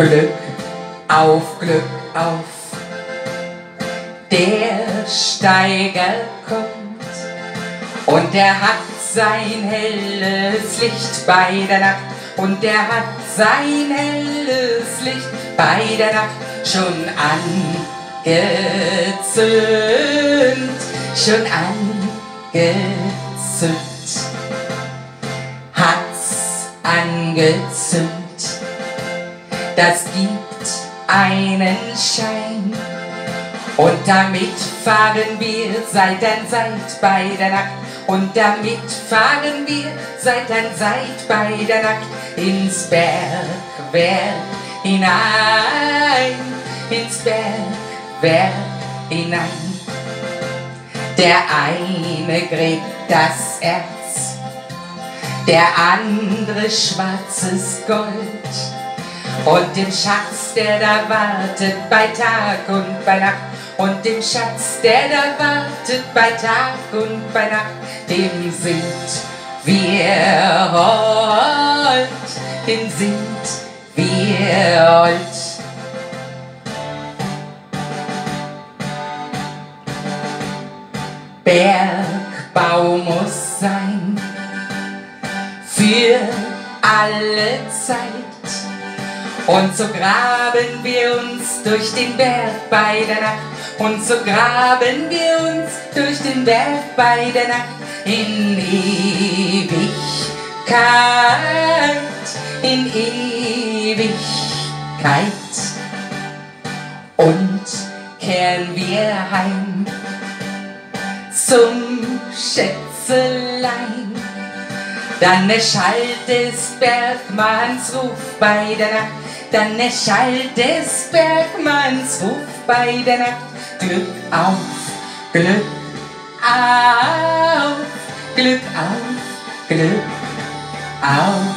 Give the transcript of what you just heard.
Glück auf, Glück auf. Der Steiger kommt und er hat sein helles Licht bei der Nacht. Und er hat sein helles Licht bei der Nacht schon angezündet, schon angezündet, hat's angezündet. Das gibt einen Schein und damit fahren wir Seit an Seit bei der Nacht. Und damit fahren wir Seit an Seit bei der Nacht ins Bergwerk hinein, ins Bergwerk hinein. Der eine gräbt das Erz, der andere schwarzes Gold. Und dem Schatz, der da wartet bei Tag und bei Nacht, und dem Schatz, der da wartet bei Tag und bei Nacht, dem sind wir hold, dem sind wir hold. Bergbau muss sein für alle Zeit. Und so graben wir uns durch den Berg bei der Nacht. Und so graben wir uns durch den Berg bei der Nacht in Ewigkeit, in Ewigkeit. Und kehren wir heim zum Schätzelein. Dann erschallt des Bergmanns Ruf bei der Nacht. Dann erschallt des Bergmanns Ruf bei der Nacht. Glück auf, Glück auf, Glück auf, Glück auf.